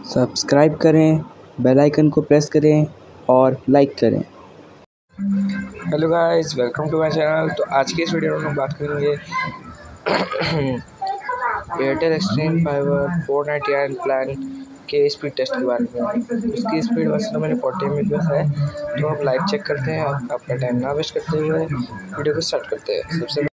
Subscribe करें, bell icon को press करें और लाइक करें। Hello guys, welcome to my channel. तो आज के इस वीडियो में हम बात करेंगे एयरटेल एक्सट्रीम फाइबर 499 प्लान के स्पीड टेस्ट के बारे में। उसकी स्पीड वैसे तो मैंने 40 Mbps है। तो अब लाइव चेक करते हैं। आपका टाइम ना वेस्ट करते हुए वीडियो को स्टार्ट करते हैं। सबसे